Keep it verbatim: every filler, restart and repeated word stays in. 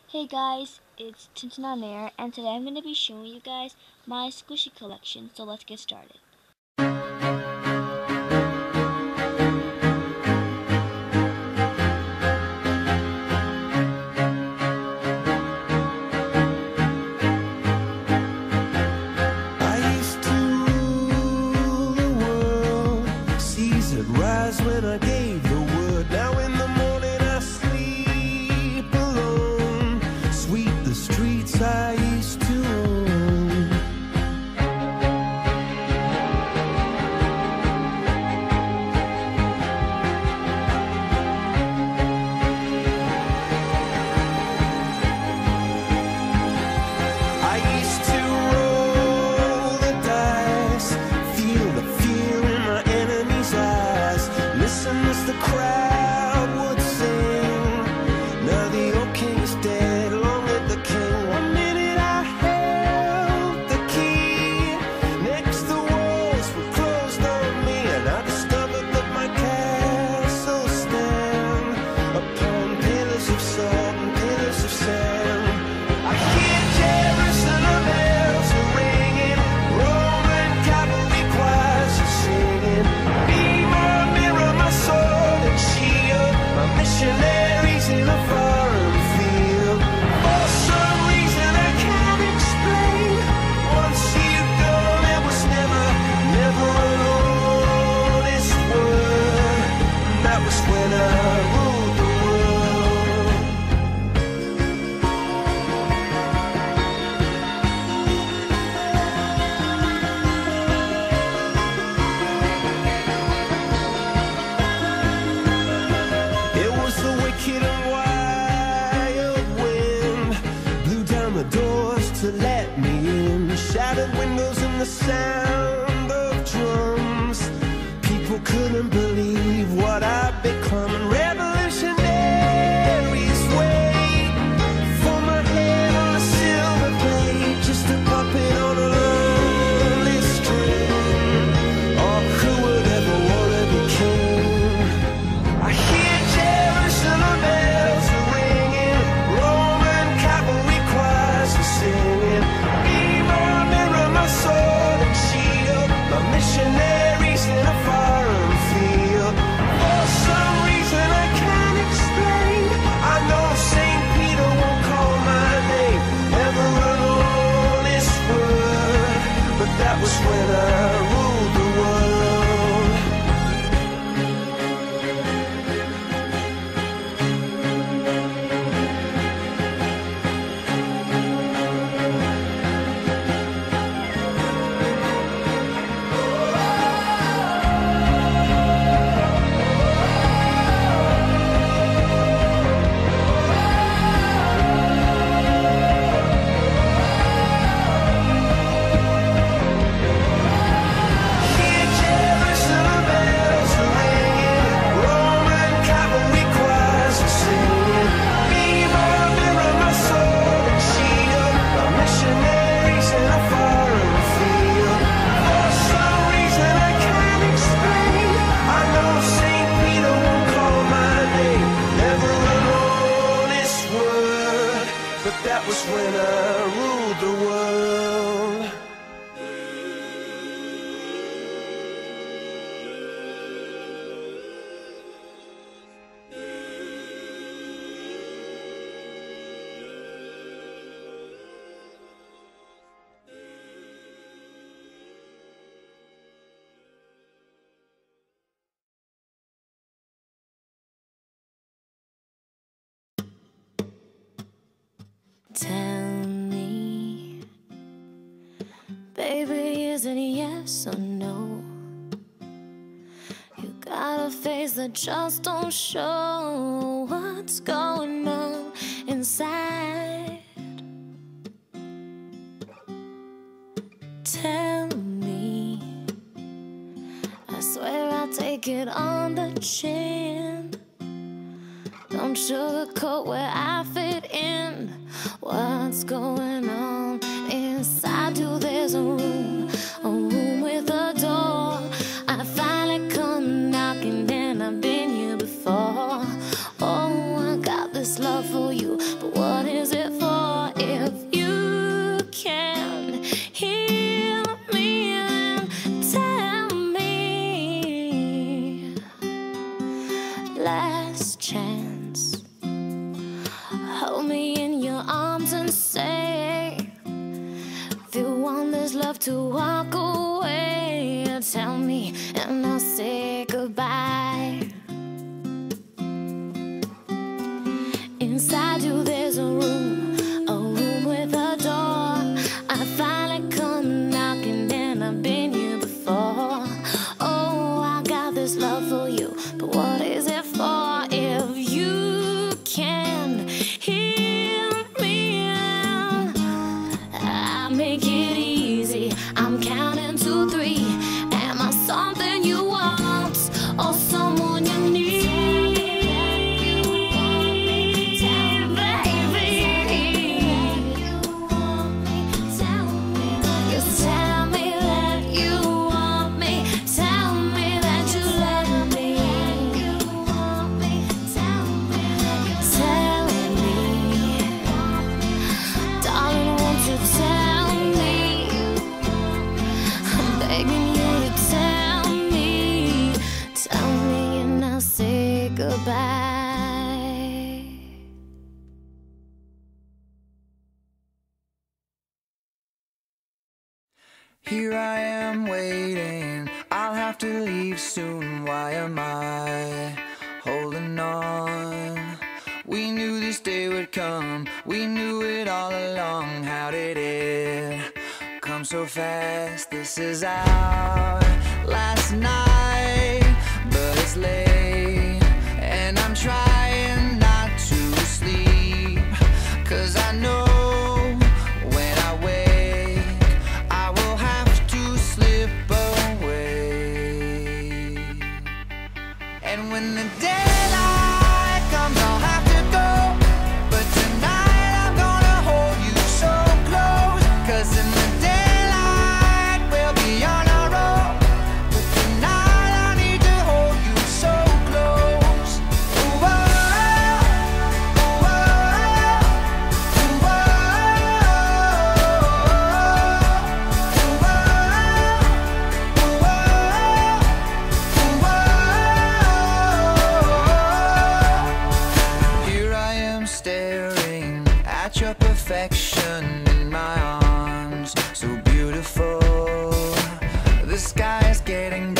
Hey guys, it's tintinonair, and today I'm going to be showing you guys my squishy collection, so let's get started. I used to rule the world, seas would rise when I gave the word. Now in the morning I sleep alone, sweep the streets I used to own. I used to roll the dice, feel the fear in my enemy's eyes, listen as the crowd would sing. Now the old king is dead, long live the king. One minute I held the key, next the walls were closed on me, and I discovered that my castle stand upon pillars of salt and pillars of sand. I hear Jerusalem bells are ringing, Roman cavalry choirs are singing. Be my mirror, my sword and shield, my missionaries in a foreign field. For some reason I can't explain, once you've gone there was never, never an honest word. That was when I ruled the world. It was the wicked and wild wind, blew down the doors to let me in, shattered windows and the sound of drums. People couldn't believe what I'd become, and revolutionaries wait for my head on a silver plate, just a puppet on a lonely string. Oh, who would ever wanna be king? I hear Jerusalem bells are ringing, Roman cavalry choirs are singing. Be my mirror, my sword and shield, my missionaries in a foreign field. For some reason I can't explain, I know Saint Peter won't call my name, never an honest word, but that was when I ruled the world. Hear Jerusalem bells are ringing, Roman cavalry choirs are singing. Be my mirror, my sword and shield, my missionaries in a foreign field. For some reason I can't explain, I know Saint Peter won't call my name, never an honest word, but that was when I ruled the world. Tell me, baby, is it yes or no? You got a face that just don't show what's going on inside. Tell me, I swear I'll take it on the chin. Don't sugarcoat where I fit in. What's going on inside you? There's a room, a room with a door. I finally come knocking and I've been here before. Oh, I got this love for you, but what is it hold me in your arms and say, if you want this love to walk away, tell me and I'll say goodbye. Inside you there's a room, a room with a door. I finally come knocking and I've been here before. Oh, I got this love for you, but what is it for? If you can hear me out, I make it easy. I'm counting to three. Am I something you want or someone you need? Goodbye. Here I am waiting, I'll have to leave soon. Why am I holding on? We knew this day would come, we knew it all along. How did it come so fast? This is our last night, but it's late and I'm trying not to sleep, 'cause I know when I wake I will have to slip away. And when the daylight comes I'll have to go, but tonight I'm gonna hold you so close, 'cause in the daylight we'll be on our own, but tonight I need to hold you so close. Ooh, oh, ooh, oh, ooh, oh, ooh, oh, ooh, oh. Here I am staring at your perfection in my arms, so beautiful. The sky is getting